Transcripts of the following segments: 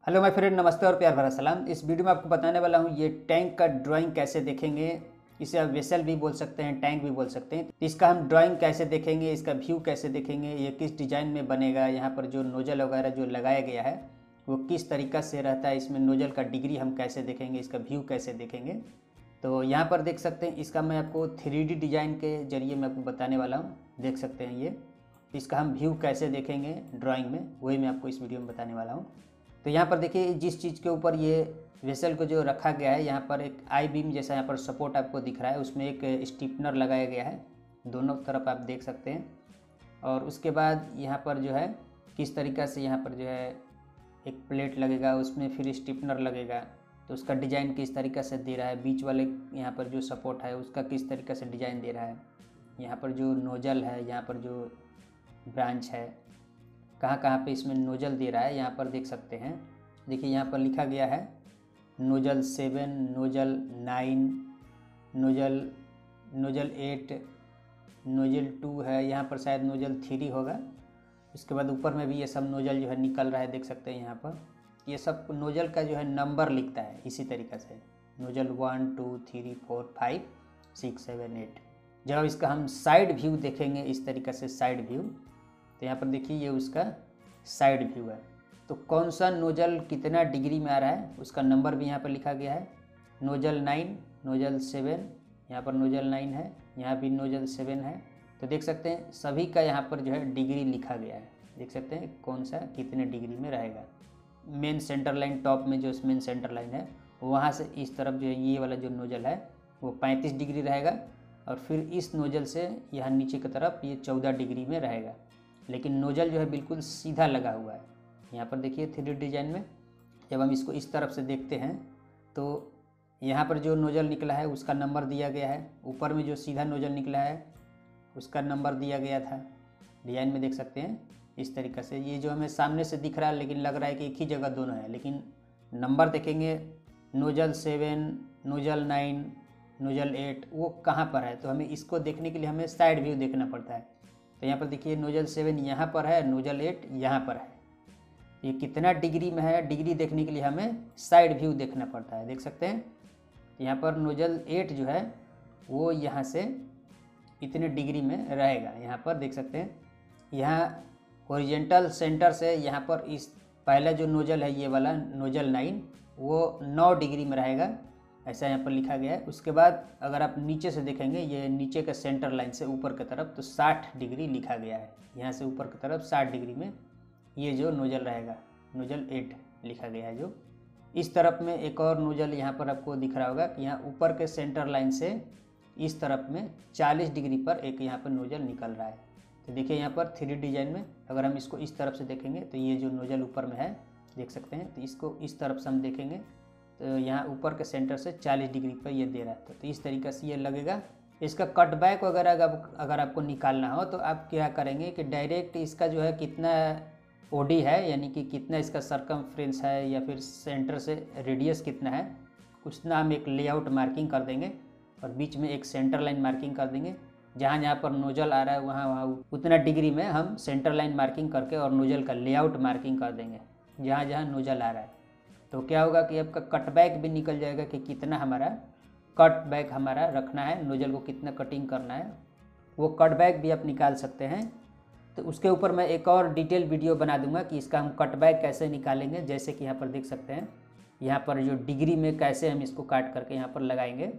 Hello my friend, नमस्ते और प्यार भरा सलाम। इस वीडियो में आपको बताने वाला हूँ ये टैंक का ड्राइंग कैसे देखेंगे। इसे आप वेसल भी बोल सकते हैं, टैंक भी बोल सकते हैं। तो इसका हम ड्राइंग कैसे देखेंगे, इसका व्यू कैसे देखेंगे, ये किस डिज़ाइन में बनेगा, यहाँ पर जो नोजल वगैरह जो लगाया गया है वो किस तरीक़ा से रहता है, इसमें नोजल का डिग्री हम कैसे देखेंगे, इसका व्यू कैसे देखेंगे। तो यहाँ पर देख सकते हैं, इसका मैं आपको 3D डिज़ाइन के जरिए मैं आपको बताने वाला हूँ। देख सकते हैं ये इसका हम व्यू कैसे देखेंगे ड्राइंग में, वही मैं आपको इस वीडियो में बताने वाला हूँ। तो यहाँ पर देखिए, जिस चीज़ के ऊपर ये वेसल को जो रखा गया है, यहाँ पर एक आई बीम जैसा यहाँ पर सपोर्ट आपको दिख रहा है, उसमें एक स्टिफनर लगाया गया है, दोनों तरफ आप देख सकते हैं। और उसके बाद यहाँ पर जो है किस तरीक़ा से यहाँ पर जो है एक प्लेट लगेगा, उसमें फिर स्टिफनर लगेगा, तो उसका डिज़ाइन किस तरीक़ा से दे रहा है। बीच वाले यहाँ पर जो सपोर्ट है उसका किस तरीक़ा से डिज़ाइन दे रहा है। यहाँ पर जो नोजल है, यहाँ पर जो ब्रांच है, कहाँ कहाँ पे इसमें नोजल दे रहा है, यहाँ पर देख सकते हैं। देखिए यहाँ पर लिखा गया है नोजल 7, नोजल 9, नोजल 8, नोजल 2 है, यहाँ पर शायद नोजल 3 होगा। उसके बाद ऊपर में भी ये सब नोजल जो है निकल रहा है, देख सकते हैं। यहाँ पर ये सब नोजल का जो है नंबर लिखता है इसी तरीक़े से, नोजल 1 2 3 4 5 6 7 8। जब इसका हम साइड व्यू देखेंगे इस तरीक़े से, साइड व्यू, तो यहाँ पर देखिए ये उसका साइड व्यू है। तो कौन सा नोजल कितना डिग्री में आ रहा है उसका नंबर भी यहाँ पर लिखा गया है। नोजल 9, नोजल 7, यहाँ पर नोजल 9 है, यहाँ भी नोजल 7 है। तो देख सकते हैं सभी का यहाँ पर जो है डिग्री लिखा गया है। देख सकते हैं कौन सा कितने डिग्री में रहेगा। मेन सेंटर लाइन, टॉप में जो मेन सेंटर लाइन है वहाँ से इस तरफ जो है ये वाला जो नोजल है वो 35 डिग्री रहेगा, और फिर इस नोजल से यहाँ नीचे की तरफ ये 14 डिग्री में रहेगा। लेकिन नोजल जो है बिल्कुल सीधा लगा हुआ है। यहाँ पर देखिए 3D डिज़ाइन में जब हम इसको इस तरफ से देखते हैं तो यहाँ पर जो नोजल निकला है उसका नंबर दिया गया है, ऊपर में जो सीधा नोजल निकला है उसका नंबर दिया गया था। डिज़ाइन में देख सकते हैं इस तरीक़े से। ये जो हमें सामने से दिख रहा है लेकिन लग रहा है कि एक ही जगह दोनों है, लेकिन नंबर देखेंगे नोजल 7, नोजल 9, नोजल 8 वो कहाँ पर है। तो हमें इसको देखने के लिए हमें साइड व्यू देखना पड़ता है। तो यहाँ पर देखिए नोजल 7 यहाँ पर है, नोजल 8 यहाँ पर है। ये कितना डिग्री में है, डिग्री देखने के लिए हमें साइड व्यू देखना पड़ता है। देख सकते हैं यहाँ पर नोजल 8 जो है वो यहाँ से इतने डिग्री में रहेगा। यहाँ पर देख सकते हैं, यहाँ हॉरिजेंटल सेंटर से यहाँ पर इस पहला जो नोजल है ये वाला नोजल 9 वो 9 डिग्री में रहेगा, ऐसा यहाँ पर लिखा गया है। उसके बाद अगर आप नीचे से देखेंगे, ये नीचे का सेंटर लाइन से ऊपर की तरफ तो 60 डिग्री लिखा गया है। यहाँ से ऊपर की तरफ 60 डिग्री में ये जो नोजल रहेगा, नोजल 8 लिखा गया है। जो इस तरफ में एक और नोजल यहाँ पर आपको दिख रहा होगा कि यहाँ ऊपर के सेंटर लाइन से इस तरफ में 40 डिग्री पर एक यहाँ पर नोजल निकल रहा है। तो देखिए यहाँ पर 3D डिज़ाइन में अगर हम इसको इस तरफ से देखेंगे तो ये जो नोजल ऊपर में है देख सकते हैं, तो इसको इस तरफ से हम देखेंगे तो यहाँ ऊपर के सेंटर से 40 डिग्री पर ये दे रहा है। तो इस तरीक़े से ये लगेगा। इसका कट बैक वगैरह अगर आपको निकालना हो तो आप क्या करेंगे कि डायरेक्ट इसका जो है कितना ओडी है, यानी कि कितना इसका सरकमफ्रेंस है या फिर सेंटर से रेडियस कितना है, कुछ ना हम एक लेआउट मार्किंग कर देंगे और बीच में एक सेंटर लाइन मार्किंग कर देंगे। जहाँ जहाँ पर नोजल आ रहा है वहाँ उतना डिग्री में हम सेंटर लाइन मार्किंग करके और नोजल का लेआउट मार्किंग कर देंगे जहाँ जहाँ नोजल आ रहा है। तो क्या होगा कि आपका कट बैक भी निकल जाएगा कि कितना हमारा कट बैक हमारा रखना है, नोजल को कितना कटिंग करना है, वो कट बैक भी आप निकाल सकते हैं। तो उसके ऊपर मैं एक और डिटेल वीडियो बना दूंगा कि इसका हम कट बैक कैसे निकालेंगे। जैसे कि यहाँ पर देख सकते हैं, यहाँ पर जो डिग्री में कैसे हम इसको काट करके यहाँ पर लगाएंगे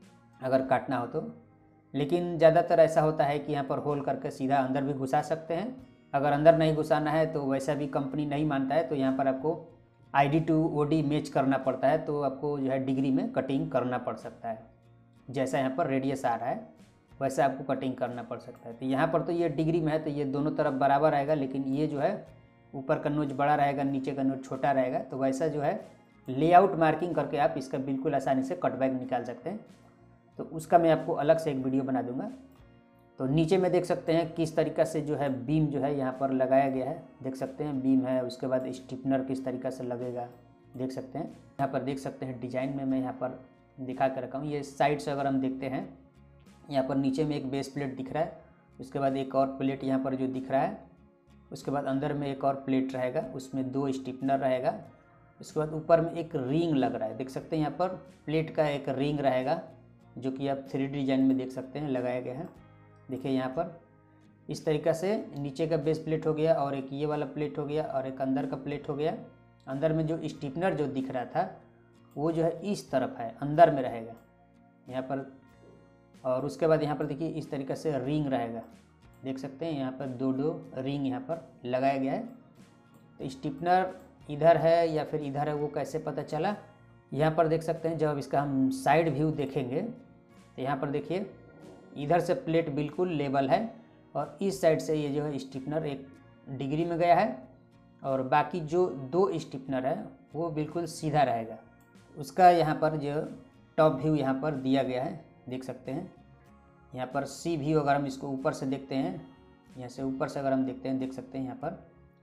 अगर काटना हो तो। लेकिन ज़्यादातर ऐसा होता है कि यहाँ पर होल करके सीधा अंदर भी घुसा सकते हैं। अगर अंदर नहीं घुसाना है तो वैसा भी कंपनी नहीं मानता है, तो यहाँ पर आपको ID to OD मैच करना पड़ता है, तो आपको जो है डिग्री में कटिंग करना पड़ सकता है। जैसा यहाँ पर रेडियस आ रहा है वैसा आपको कटिंग करना पड़ सकता है। तो यहाँ पर तो ये डिग्री में है तो ये दोनों तरफ बराबर आएगा, लेकिन ये जो है ऊपर का नोज बड़ा रहेगा, नीचे का नोज छोटा रहेगा। तो वैसा जो है लेआउट मार्किंग करके आप इसका बिल्कुल आसानी से कट बैक निकाल सकते हैं। तो उसका मैं आपको अलग से एक वीडियो बना दूंगा। तो नीचे में देख सकते हैं किस तरीक़ा से जो है बीम जो है यहाँ पर लगाया गया है। देख सकते हैं बीम है, उसके बाद स्टिफनर किस तरीक़ा से लगेगा देख सकते हैं। यहाँ पर देख सकते हैं डिज़ाइन में मैं यहाँ पर दिखा कर रखा हूँ। ये साइड से अगर हम देखते हैं, यहाँ पर नीचे में एक बेस प्लेट दिख रहा है, उसके बाद एक और प्लेट यहाँ पर जो दिख रहा है, उसके बाद अंदर में एक और प्लेट रहेगा, उसमें 2 स्टिफनर रहेगा, उसके बाद ऊपर में एक रिंग लग रहा है, देख सकते हैं यहाँ पर प्लेट का एक रिंग रहेगा जो कि आप 3D डिजाइन में देख सकते हैं लगाया गया है। देखिए यहाँ पर इस तरीक़ा से नीचे का बेस प्लेट हो गया और एक ये वाला प्लेट हो गया और एक अंदर का प्लेट हो गया। अंदर में जो स्टिफनर जो दिख रहा था वो जो है इस तरफ है, अंदर में रहेगा यहाँ पर। और उसके बाद यहाँ पर देखिए इस तरीक़े से रिंग रहेगा, देख सकते हैं यहाँ पर दो रिंग यहाँ पर लगाया गया है। तो स्टिफनर इधर है या फिर इधर है वो कैसे पता चला, यहाँ पर देख सकते हैं। जब इसका हम साइड व्यू देखेंगे तो यहाँ पर देखिए इधर से प्लेट बिल्कुल लेवल है और इस साइड से ये जो है स्टिफनर एक डिग्री में गया है और बाकी जो 2 स्टिफनर है वो बिल्कुल सीधा रहेगा। उसका यहाँ पर जो टॉप व्यू यहाँ पर दिया गया है, देख सकते हैं। यहाँ पर सी व्यू अगर हम इसको ऊपर से देखते हैं, यहाँ से ऊपर से अगर हम देखते हैं, देख सकते हैं यहाँ पर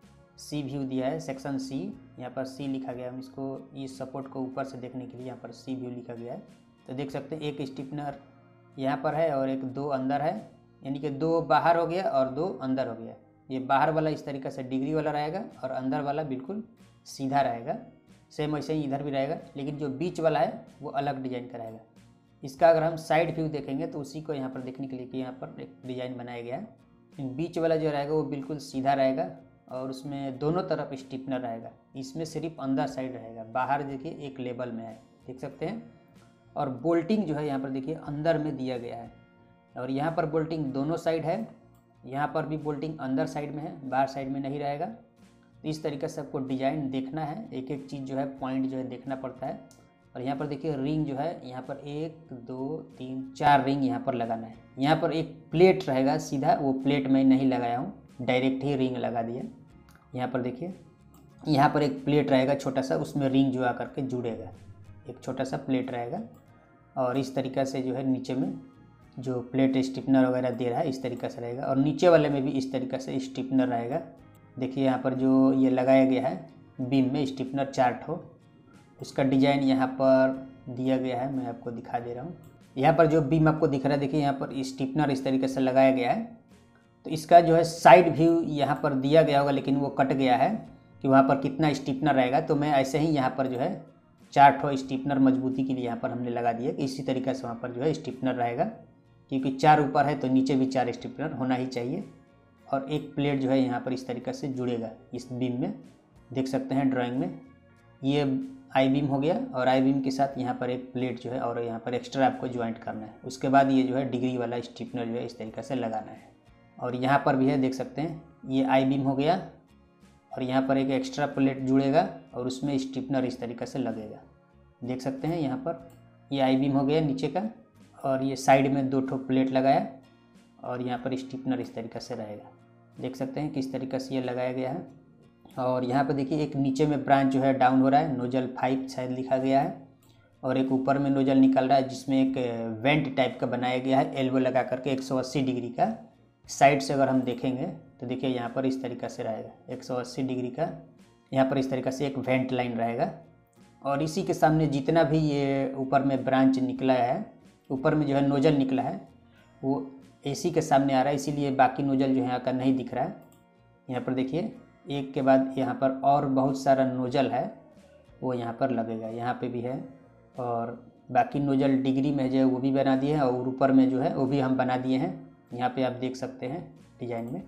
सी व्यू दिया है, सेक्शन सी, यहाँ पर सी लिखा गया है। हम इसको इस सपोर्ट को ऊपर से देखने के लिए यहाँ पर सी व्यू लिखा गया है। तो देख सकते हैं एक स्टिफनर यहाँ पर है और एक 2 अंदर है, यानी कि 2 बाहर हो गया और 2 अंदर हो गया। ये बाहर वाला इस तरीक़े से डिग्री वाला रहेगा और अंदर वाला बिल्कुल सीधा रहेगा। सेम वैसे ही इधर भी रहेगा, लेकिन जो बीच वाला है वो अलग डिज़ाइन का रहेगा। इसका अगर हम साइड व्यू देखेंगे तो उसी को यहाँ पर देखने के लिए कि यहाँ पर एक डिज़ाइन बनाया गया है। बीच वाला जो रहेगा वो बिल्कुल सीधा रहेगा और उसमें दोनों तरफ स्टिफनर रहेगा। इसमें सिर्फ अंदर साइड रहेगा, बाहर देखिए एक लेवल में है, देख सकते हैं। और बोल्टिंग जो है यहाँ पर देखिए अंदर में दिया गया है और यहाँ पर बोल्टिंग दोनों साइड है। यहाँ पर भी बोल्टिंग अंदर साइड में है, बाहर साइड में नहीं रहेगा। तो इस तरीके से आपको डिज़ाइन देखना है, एक एक चीज़ जो है पॉइंट जो है देखना पड़ता है। और यहाँ पर देखिए रिंग जो है यहाँ पर 1 2 3 4 रिंग यहाँ पर लगाना है। यहाँ पर एक प्लेट रहेगा सीधा, वो प्लेट मैं नहीं लगाया हूँ, डायरेक्ट ही रिंग लगा दिया। यहाँ पर देखिए यहाँ पर एक प्लेट रहेगा छोटा सा, उसमें रिंग जो आकर के जुड़ेगा, एक छोटा सा प्लेट रहेगा। और इस तरीक़ा से जो है नीचे में जो प्लेट स्टिफनर वगैरह दे रहा है इस तरीक़ा से रहेगा और नीचे वाले में भी इस तरीक़ा से स्टिफनर रहेगा। देखिए यहाँ पर जो ये लगाया गया है बीम में स्टिफनर 4 ठो, उसका डिज़ाइन यहाँ पर दिया गया है, मैं आपको दिखा दे रहा हूँ। यहाँ पर जो बीम आपको दिख रहा है देखिए यहाँ पर स्टिफनर इस तरीके से लगाया गया है। तो इसका जो है साइड व्यू यहाँ पर दिया गया होगा, लेकिन वो कट गया है कि वहाँ पर कितना स्टिफनर रहेगा। तो मैं ऐसे ही यहाँ पर जो है 4 ठो स्टिफनर मजबूती के लिए यहाँ पर हमने लगा दिया कि इसी तरीके से वहाँ पर जो है स्टिफनर रहेगा, क्योंकि 4 ऊपर है तो नीचे भी 4 स्टिफनर होना ही चाहिए। और एक प्लेट जो है यहाँ पर इस तरीके से जुड़ेगा इस बीम में, देख सकते हैं ड्राइंग में। ये आई बीम हो गया और आई बीम के साथ यहाँ पर एक प्लेट जो है और यहाँ पर एक्स्ट्रा आपको ज्वाइंट करना है। उसके बाद ये जो है डिग्री वाला स्टिफनर जो है इस तरीके से लगाना है। और यहाँ पर भी है, देख सकते हैं, ये आई बीम हो गया और यहाँ पर एक एक्स्ट्रा प्लेट जुड़ेगा और उसमें स्टिफनर इस तरीके से लगेगा, देख सकते हैं। यहाँ पर ये आई बीम हो गया नीचे का और ये साइड में 2 ठो प्लेट लगाया और यहाँ पर स्टिफनर इस तरीके से रहेगा, देख सकते हैं किस तरीके से ये लगाया गया है। और यहाँ पर देखिए एक नीचे में ब्रांच जो है डाउन हो रहा है, नोजल 5 शायद लिखा गया है और एक ऊपर में नोजल निकल रहा है जिसमें एक वेंट टाइप का बनाया गया है, एल्बो लगा करके 180 डिग्री का। साइड से अगर हम देखेंगे तो देखिए यहाँ पर इस तरीक़ा से रहेगा 180 डिग्री का, यहाँ पर इस तरीक़ा से एक वेंट लाइन रहेगा। और इसी के सामने जितना भी ये ऊपर में ब्रांच निकला है, ऊपर में जो है नोजल निकला है वो एसी के सामने आ रहा है, इसीलिए बाकी नोजल जो है यहाँ का नहीं दिख रहा है। यहाँ पर देखिए एक के बाद यहाँ पर और बहुत सारा नोजल है वो यहाँ पर लगेगा, यहाँ पे भी है। और बाकी नोजल डिग्री में जो है वो भी बना दिए हैं और ऊपर में जो है वो भी हम बना दिए हैं। यहाँ पे आप देख सकते हैं डिज़ाइन में,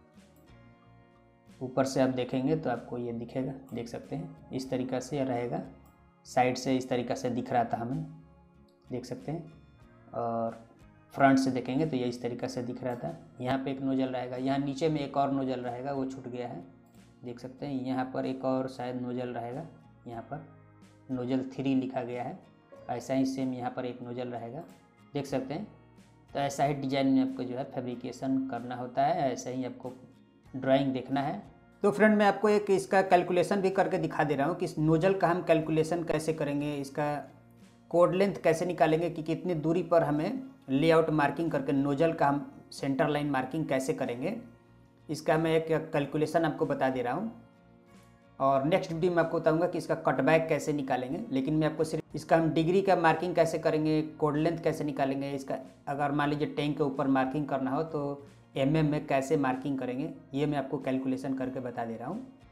ऊपर से आप देखेंगे तो आपको ये दिखेगा, देख सकते हैं इस तरीक़ा से रहेगा। साइड से इस तरीक़ा से दिख रहा था हमें, देख सकते हैं। और फ्रंट से देखेंगे तो ये इस तरीक़ा से दिख रहा था। यहाँ पे एक नोजल रहेगा, यहाँ नीचे में एक और नोजल रहेगा, वो छूट गया है, देख सकते हैं। यहाँ पर एक और शायद नोजल रहेगा, यहाँ पर नोजल 3 लिखा गया है। ऐसा ही सेम यहाँ पर एक नोजल रहेगा, देख सकते हैं। तो ऐसा ही डिज़ाइन में आपको जो है फैब्रिकेशन करना होता है, ऐसा ही आपको ड्राइंग देखना है। तो फ्रेंड मैं आपको एक इसका कैलकुलेशन भी करके दिखा दे रहा हूँ कि इस नोजल का हम कैलकुलेशन कैसे करेंगे, इसका कोड लेंथ कैसे निकालेंगे कि कितनी दूरी पर हमें लेआउट मार्किंग करके नोजल का हम सेंटर लाइन मार्किंग कैसे करेंगे, इसका मैं एक कैलकुलेशन आपको बता दे रहा हूँ। और नेक्स्ट वीडियो में आपको बताऊंगा कि इसका कटबैक कैसे निकालेंगे। लेकिन मैं आपको सिर्फ इसका हम डिग्री का मार्किंग कैसे करेंगे, कोड लेंथ कैसे निकालेंगे, इसका अगर मान लीजिए टैंक के ऊपर मार्किंग करना हो तो mm में कैसे मार्किंग करेंगे, ये मैं आपको कैलकुलेशन करके बता दे रहा हूँ।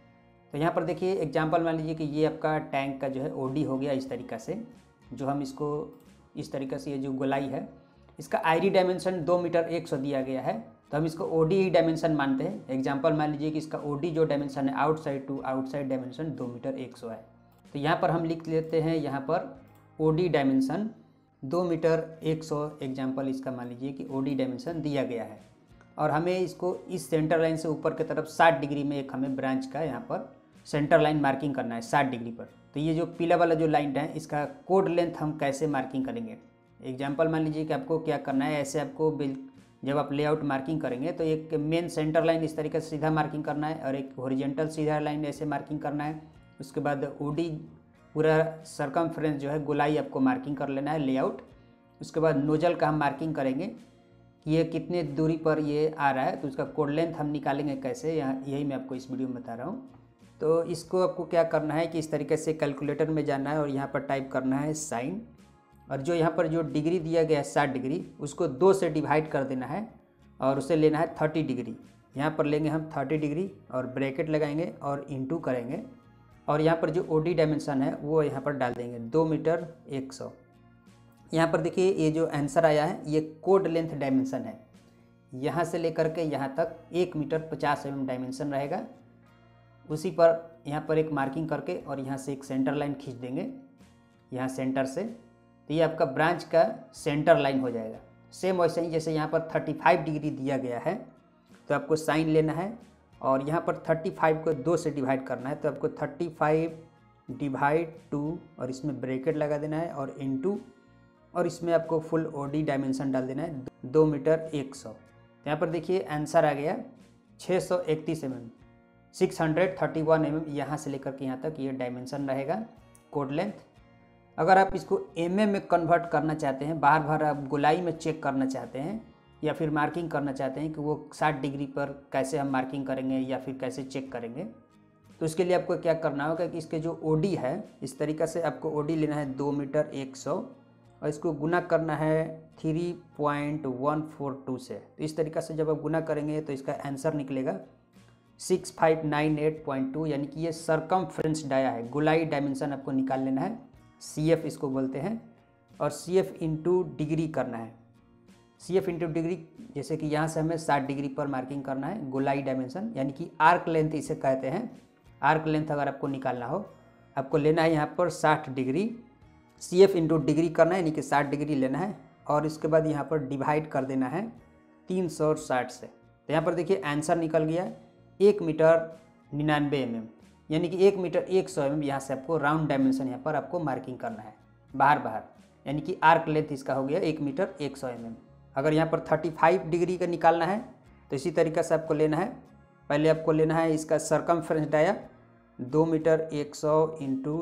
तो यहाँ पर देखिए एग्जांपल मान लीजिए कि ये आपका टैंक का जो है ओडी हो गया इस तरीक़ा से, जो हम इसको इस तरीक़ा से ये जो गोलाई है इसका आईडी डायमेंशन 2 मीटर 100 दिया गया है, तो हम इसको ओडी डायमेंशन मानते हैं। एग्जांपल मान लीजिए कि इसका ओडी जो डायमेंशन है outside to outside dimension 2 metre 100 है। तो यहाँ पर हम लिख लेते हैं यहाँ पर ओडी डायमेंशन 2 मीटर 100, एग्जाम्पल इसका मान लीजिए कि ओडी डायमेंशन दिया गया है। और हमें इसको इस सेंटर लाइन से ऊपर की तरफ 60 डिग्री में एक हमें ब्रांच का यहाँ पर सेंटर लाइन मार्किंग करना है 60 डिग्री पर। तो ये जो पीला वाला जो लाइन है इसका कोड लेंथ हम कैसे मार्किंग करेंगे। एग्जांपल मान लीजिए कि आपको क्या करना है, ऐसे आपको जब आप लेआउट मार्किंग करेंगे तो एक मेन सेंटर लाइन इस तरीके से सीधा मार्किंग करना है और एक हॉरिजॉन्टल सीधा लाइन ऐसे मार्किंग करना है। उसके बाद ओडी पूरा सर्कमफ्रेंस जो है गोलाई आपको मार्किंग कर लेना है लेआउट। उसके बाद नोजल का हम मार्किंग करेंगे कि ये कितने दूरी पर ये आ रहा है, तो उसका कोड लेंथ हम निकालेंगे कैसे, यही मैं आपको इस वीडियो में बता रहा हूँ। तो इसको आपको क्या करना है कि इस तरीके से कैलकुलेटर में जाना है और यहाँ पर टाइप करना है साइन, और जो यहाँ पर जो डिग्री दिया गया है 60 डिग्री उसको 2 से डिवाइड कर देना है और उसे लेना है 30 डिग्री। यहाँ पर लेंगे हम 30 डिग्री और ब्रैकेट लगाएंगे और इंटू करेंगे और यहाँ पर जो ओडी डायमेंशन है वो यहाँ पर डाल देंगे 2 मीटर 100। यहाँ पर देखिए ये जो आंसर आया है ये कोड लेंथ डायमेंशन है, यहाँ से लेकर के यहाँ तक 1 मीटर 50 mm डायमेंशन रहेगा। उसी पर यहाँ पर एक मार्किंग करके और यहाँ से एक सेंटर लाइन खींच देंगे यहाँ सेंटर से, तो ये आपका ब्रांच का सेंटर लाइन हो जाएगा। सेम वैसे ही जैसे यहाँ पर 35 डिग्री दिया गया है तो आपको साइन लेना है और यहाँ पर 35 को 2 से डिवाइड करना है, तो आपको 35 डिवाइड 2 और इसमें ब्रैकेट लगा देना है और इनटू और इसमें आपको फुल ओडी डायमेंशन डाल देना है 2 मीटर 100। यहाँ पर देखिए आंसर आ गया 631 mm, 631 mm यहाँ से लेकर के यहाँ तक ये डायमेंशन रहेगा कोड लेंथ। अगर आप इसको mm में कन्वर्ट करना चाहते हैं, बार बार आप गोलाई में चेक करना चाहते हैं या फिर मार्किंग करना चाहते हैं कि वो 60 डिग्री पर कैसे हम मार्किंग करेंगे या फिर कैसे चेक करेंगे, तो इसके लिए आपको क्या करना होगा कि इसके जो ओडी है इस तरीक़ा से आपको ओडी लेना है 2 मीटर 100 और इसको गुना करना है 3.142 से। तो इस तरीक़ा से जब आप गुना करेंगे तो इसका आंसर निकलेगा 6598.2, यानी कि ये सर्कमफ्रेंस डाया है। गोलाई डायमेंशन आपको निकाल लेना है, CF इसको बोलते हैं, और CF इंटू डिग्री करना है। CF इंटू डिग्री जैसे कि यहाँ से हमें 60 डिग्री पर मार्किंग करना है गोलाई डायमेंशन, यानी कि आर्क लेंथ इसे कहते हैं। आर्क लेंथ अगर आपको निकालना हो आपको लेना है यहाँ पर 60 डिग्री, CF इंटू डिग्री करना है यानी कि 60 डिग्री लेना है और इसके बाद यहाँ पर डिवाइड कर देना है 360 से। तो यहाँ पर देखिए आंसर निकल गया 1 मीटर 99 mm, यानी कि 1 मीटर 100 mm यहाँ से आपको राउंड डायमेंशन यहाँ पर आपको मार्किंग करना है बाहर, यानी कि आर्क लेंथ इसका हो गया 1 मीटर 100 mm। अगर यहाँ पर 35 डिग्री का निकालना है तो इसी तरीक़े से आपको लेना है, पहले आपको लेना है इसका सर्कमफ्रेंस डाया 2 मीटर 100 इंटू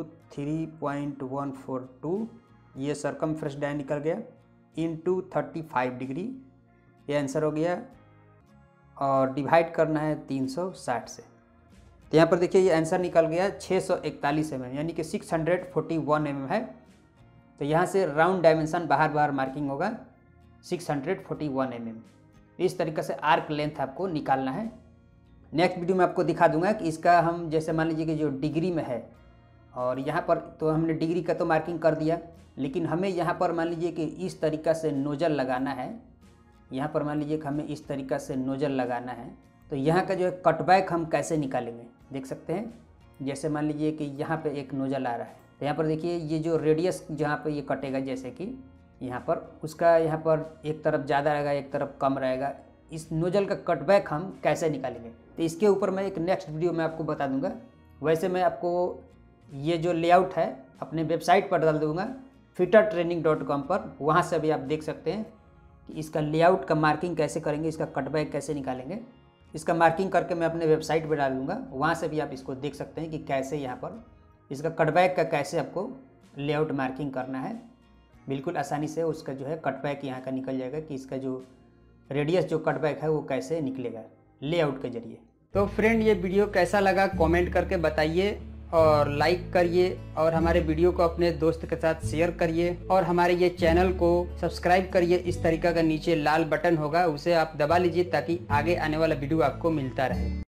3.142, ये सर्कमफ्रेंस डाया निकल गया, इंटू 35 डिग्री, ये आंसर हो गया, और डिवाइड करना है 360 से। तो यहाँ पर देखिए ये आंसर निकल गया 641 mm, यानी कि 641 mm है। तो यहाँ से राउंड डायमेंशन बाहर मार्किंग होगा 641 mm। इस तरीके से आर्क लेंथ आपको निकालना है। नेक्स्ट वीडियो में आपको दिखा दूंगा कि इसका हम जैसे मान लीजिए कि जो डिग्री में है और यहाँ पर तो हमने डिग्री का तो मार्किंग कर दिया, लेकिन हमें यहाँ पर मान लीजिए कि इस तरीक़ा से नोजल लगाना है। यहाँ पर मान लीजिए कि हमें इस तरीक़ा से नोजल लगाना है, तो यहाँ का जो है कटबैक हम कैसे निकालेंगे देख सकते हैं। जैसे मान लीजिए कि यहाँ पे एक नोजल आ रहा है, तो यहाँ पर देखिए ये जो रेडियस जहाँ पे ये कटेगा, जैसे कि यहाँ पर उसका यहाँ पर एक तरफ ज़्यादा रहेगा एक तरफ कम रहेगा, इस नोजल का कटबैक हम कैसे निकालेंगे, तो इसके ऊपर मैं एक नेक्स्ट वीडियो में आपको बता दूंगा। वैसे मैं आपको ये जो लेआउट है अपने वेबसाइट पर डाल दूंगा fitterdtraining.com पर, वहाँ से भी आप देख सकते हैं कि इसका लेआउट का मार्किंग कैसे करेंगे, इसका कटबैक कैसे निकालेंगे। इसका मार्किंग करके मैं अपने वेबसाइट पर डाल दूँगा, वहाँ से भी आप इसको देख सकते हैं कि कैसे यहाँ पर इसका कटबैक का कैसे आपको लेआउट मार्किंग करना है। बिल्कुल आसानी से उसका जो है कटबैक यहाँ का निकल जाएगा कि इसका जो रेडियस जो कटबैक है वो कैसे निकलेगा लेआउट के जरिए। तो फ्रेंड ये वीडियो कैसा लगा कमेंट करके बताइए और लाइक करिए और हमारे वीडियो को अपने दोस्त के साथ शेयर करिए और हमारे ये चैनल को सब्सक्राइब करिए। इस तरीका का नीचे लाल बटन होगा उसे आप दबा लीजिए ताकि आगे आने वाला वीडियो आपको मिलता रहे।